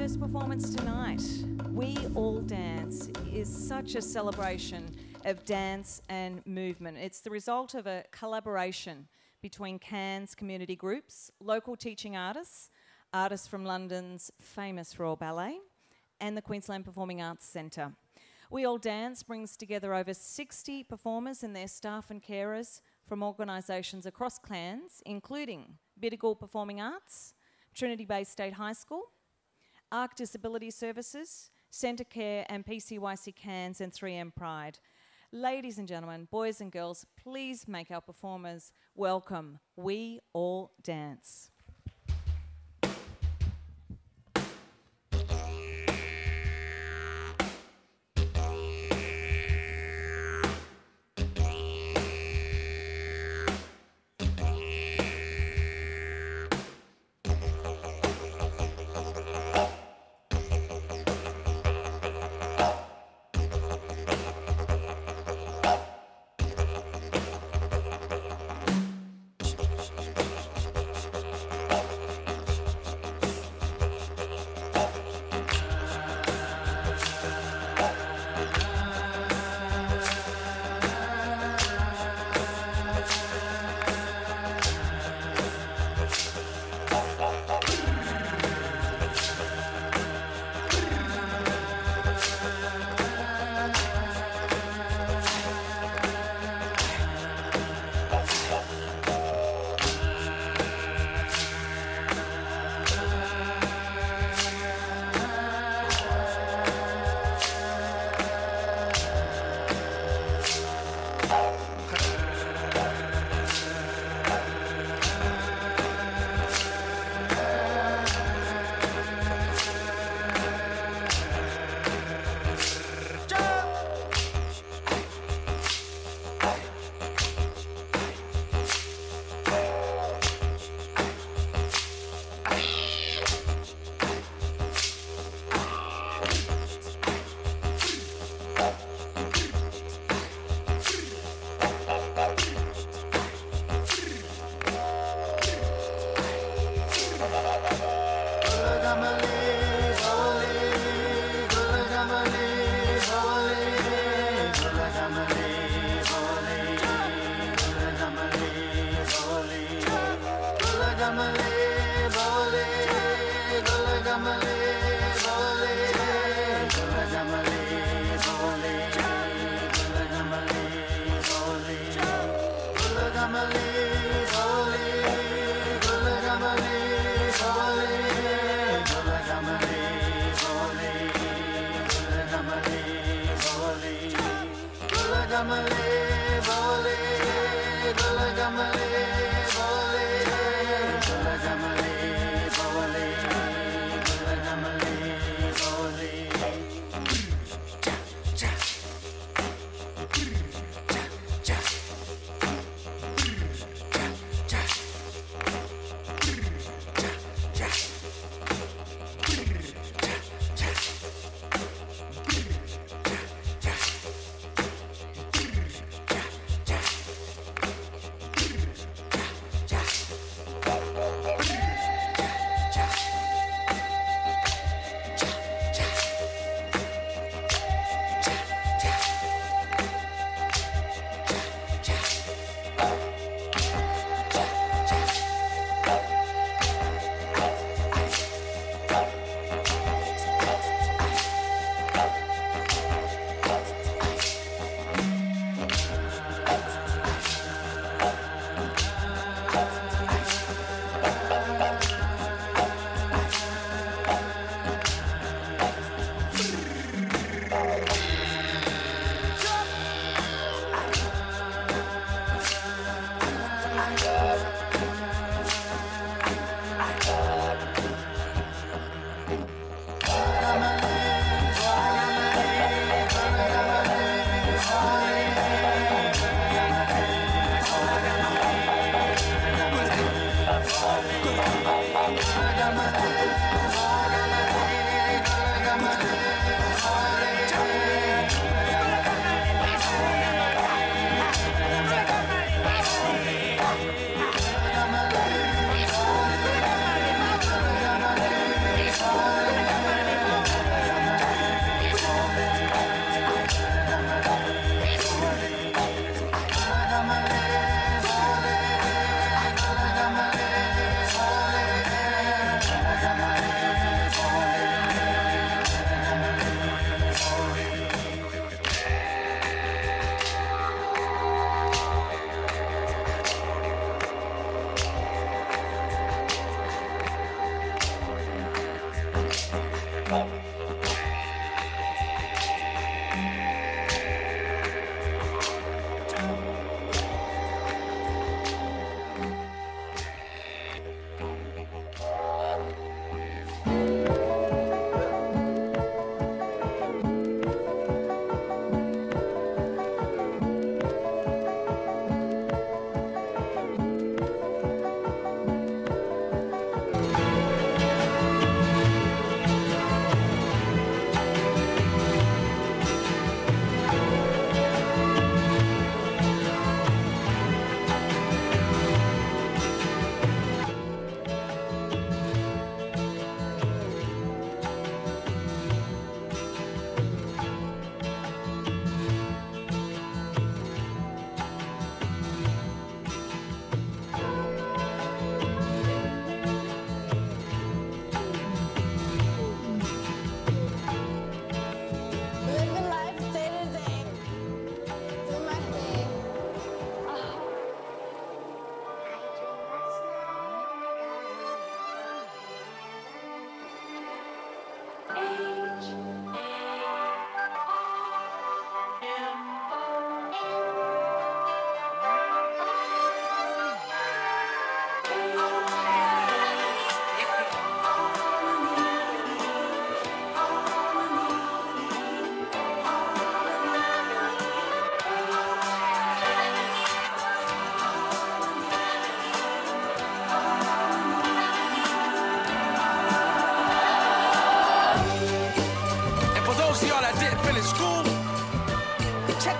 first performance tonight, We All Dance, is such a celebration of dance and movement. It's the result of a collaboration between Cairns community groups, local teaching artists, artists from London's famous Royal Ballet, and the Queensland Performing Arts Centre. We All Dance brings together over 60 performers and their staff and carers from organisations across Cairns, including Biddigal Performing Arts, Trinity Bay State High School, ARC Disability Services, Centre Care and PCYC Cairns and 3M Pride. Ladies and gentlemen, boys and girls, please make our performers welcome We All Dance.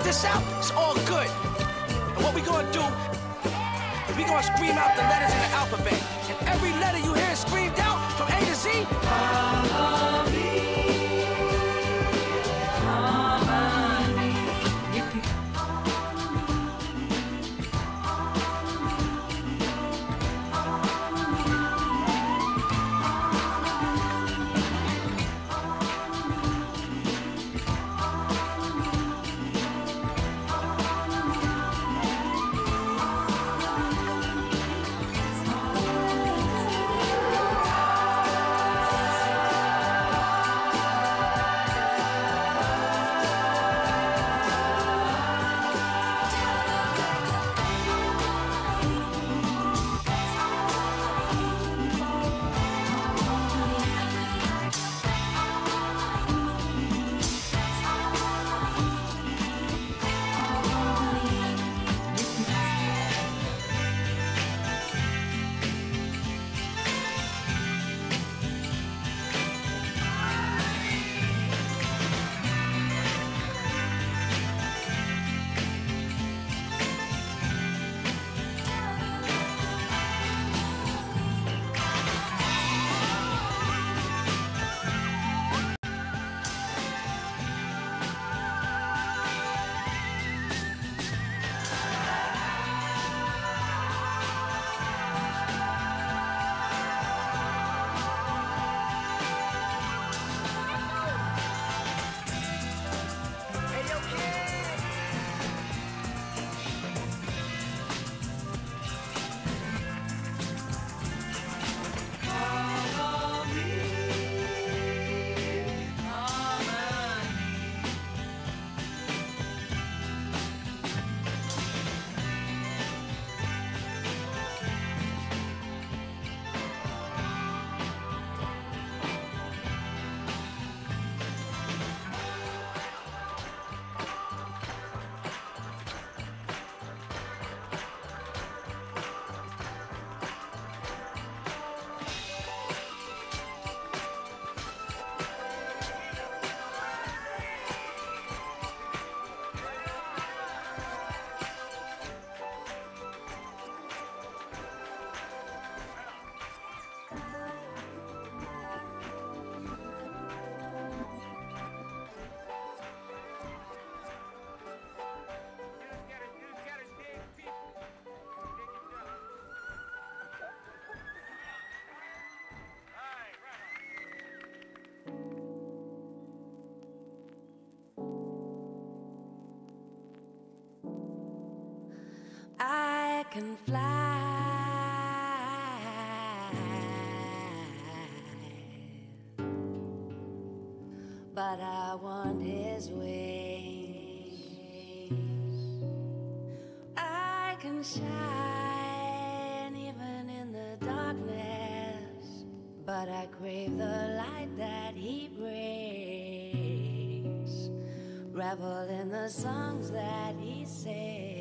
this out, it's all good. And what we gonna do is we gonna scream out the letters in the alphabet. And every letter you hear screamed out from A to Z, I can fly, but I want his wings. I can shine even in the darkness, but I crave the light that he brings. Revel in the songs that he sings.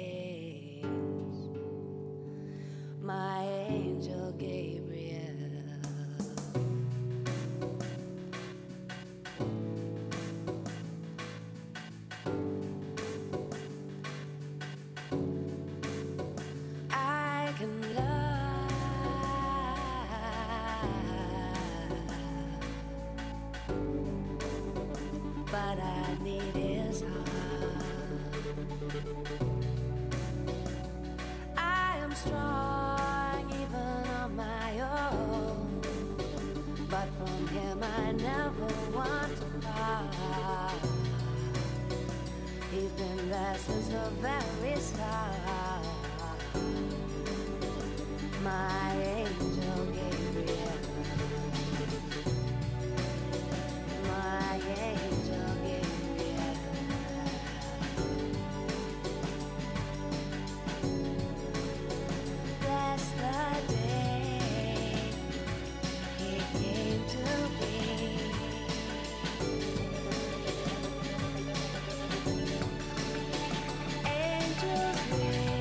My angel Gabriel, I can love, but I need his heart. I am strong even on my own, but from him I never want to part. He's been there since the very start. My angel Gabriel, my angel Gabriel. That's the day he came to be. Angels wing.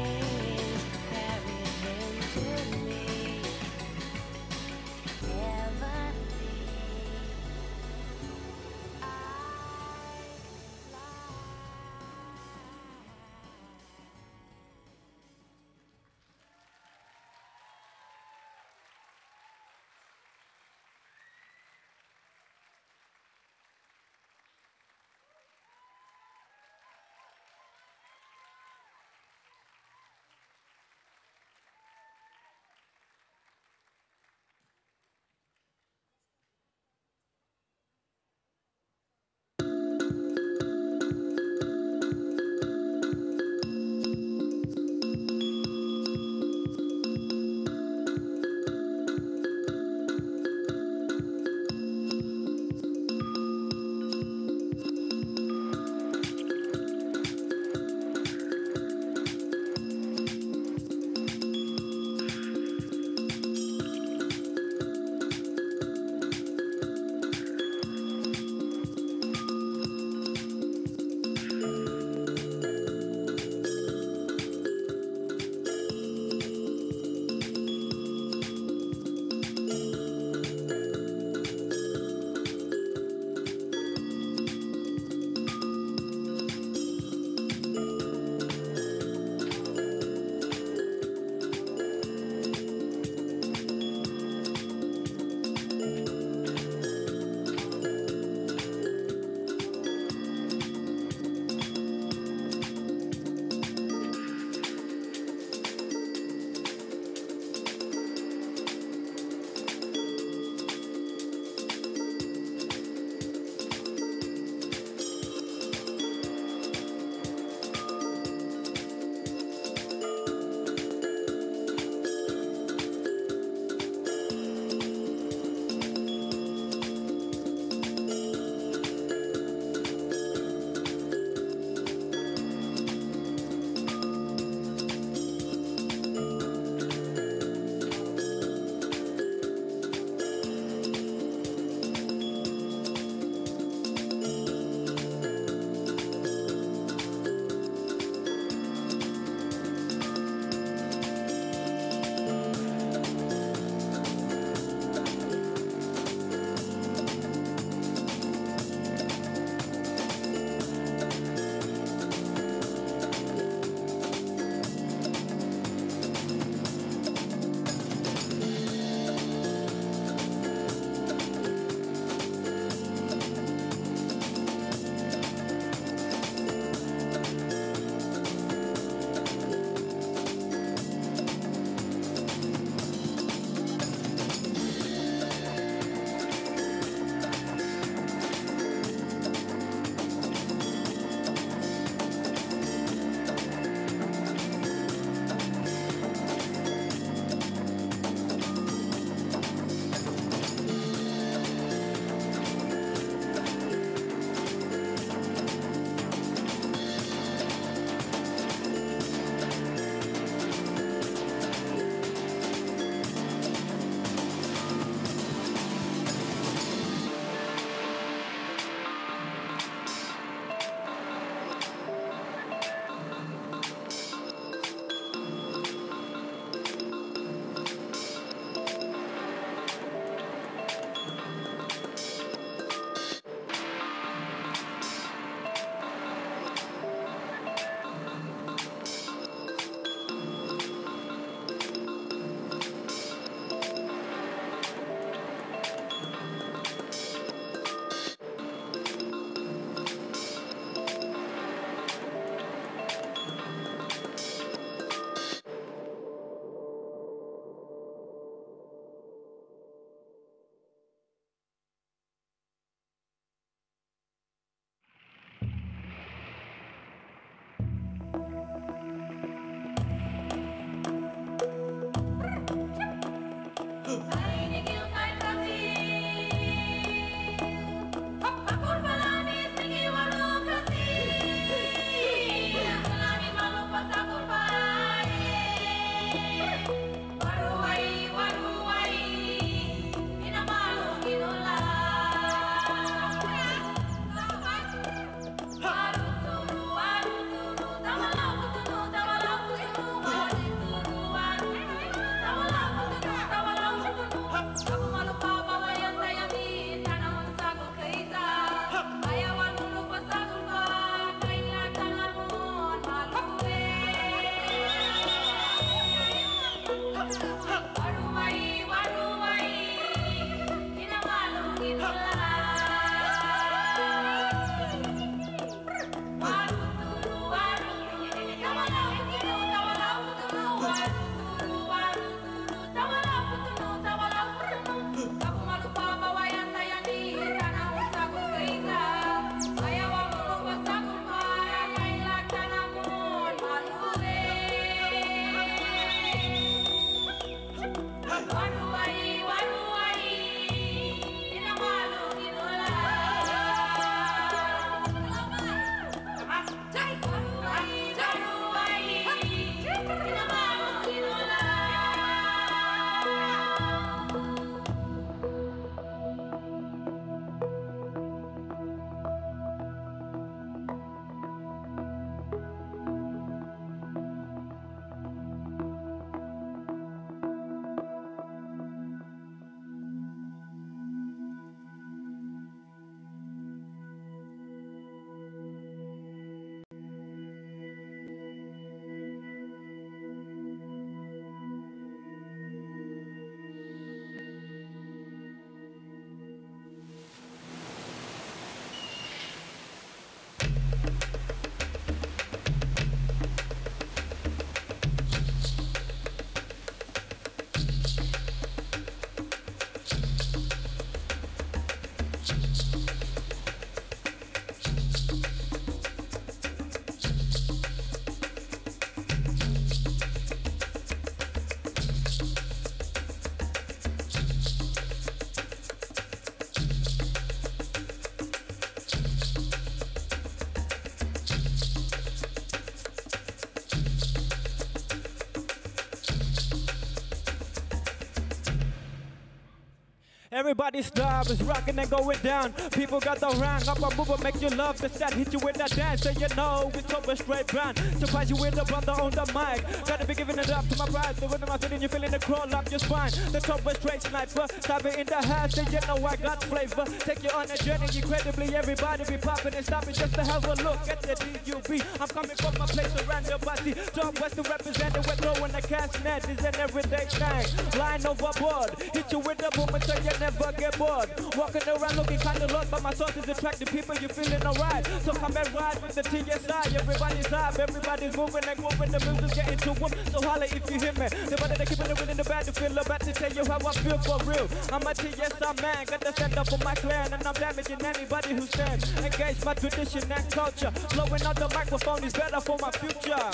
Everybody's job is rocking and going down. People got the rang up a move and make you love the stat. Hit you with that dance, so you know it's over straight brand. Surprise you with the brother on the mic. Gotta be giving it up to my pride. The rhythm I fit in, you feeling the crawl up your spine. The top was straight sniper. Stab it in the house, so you know I got flavor. Take you on a journey, incredibly. Everybody be popping and stopping just to have a look at the DUB. I'm coming from my place around your body. Top west to represent it. We're throwing the cast net. It's an everyday thing. Line overboard. Hit you with the boom so you never get bored. Walking around looking kind of lost, but my source is attracting people. You feeling alright? So come and ride with the TSI. Everybody's up, everybody's moving and moving. The music's getting to them. So holla if you hear me. The better they keeping it in the bad to feel about to tell you how I feel for real. I'm a TSI man, got to stand up for my clan, and I'm damaging anybody who stands. Engage my tradition and culture. Blowing out the microphone is better for my future.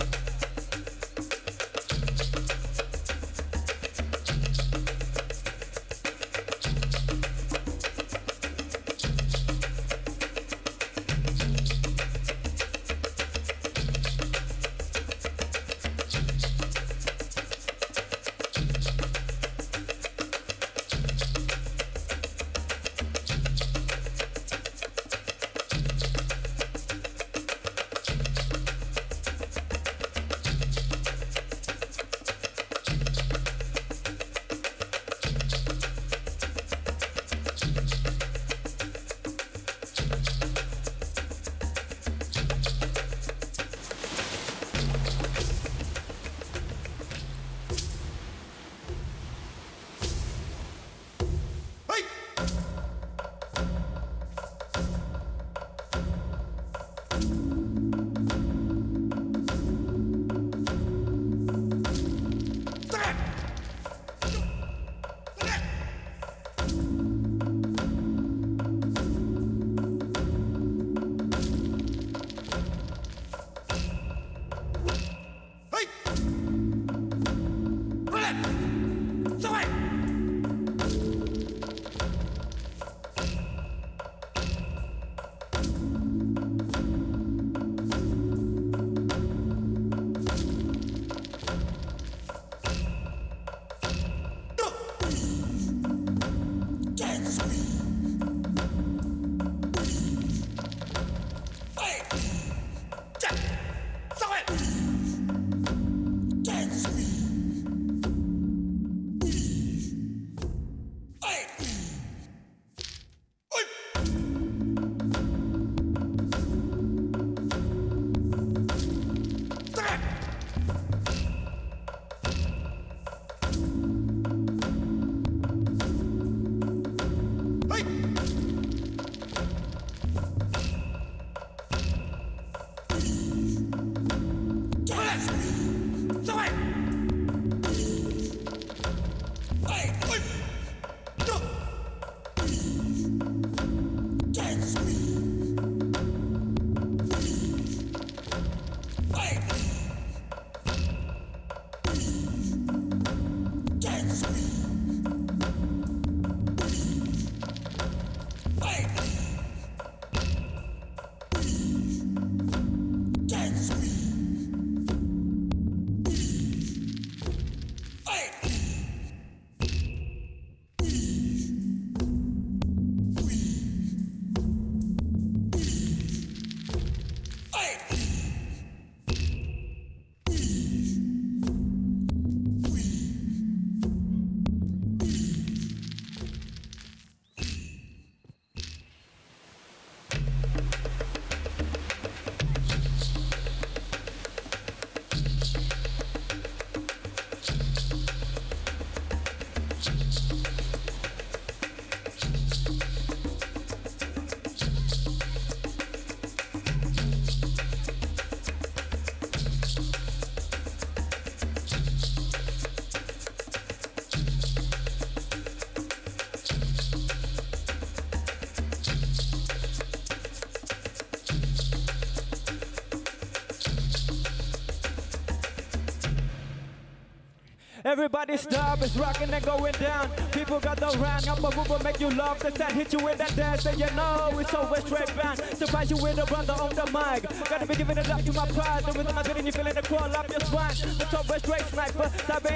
Everybody's job is rocking and going down. People got the rang up a move and make you love the set. Hit you with that dance, and you know it's over straight band. Surprise you with a brother on the mic. Gotta be giving it up to my pride. The rhythm I fit in, you feeling the crawl up your spine. The top straight sniper, stab it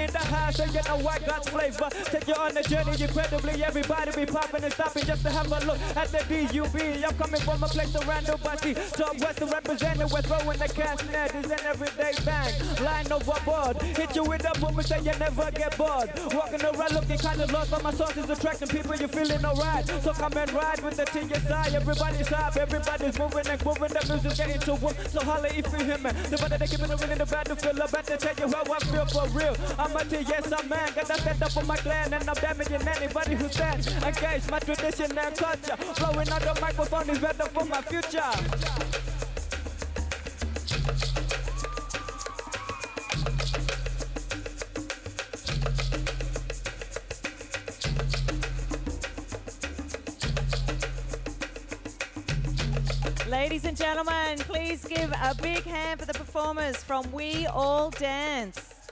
in the house, so you know I got flavor. Take you on a journey incredibly. Everybody be popping and stopping just to have a look at the DUB. I'm coming from a place around nobody. Top West to represent it. We're throwing the cast net. It's an everyday bang. Line overboard. Hit you with a boom and say you never get bored. Walking around looking kind of lost, but my songs is attracting people. You're feeling alright. So come and ride with the TSI. Everybody's hype. Everybody's moving and grooving. The music's getting to them. So holla if you hear me. The better they keeping it real in the battlefield. I better tell you how I feel for real. I'm a TS man. Gotta stand up for my clan. And I'm damaging anybody who stands against my tradition and culture. Blowing out the microphone is better for my future. Ladies and gentlemen, please give a big hand for the performers from We All Dance.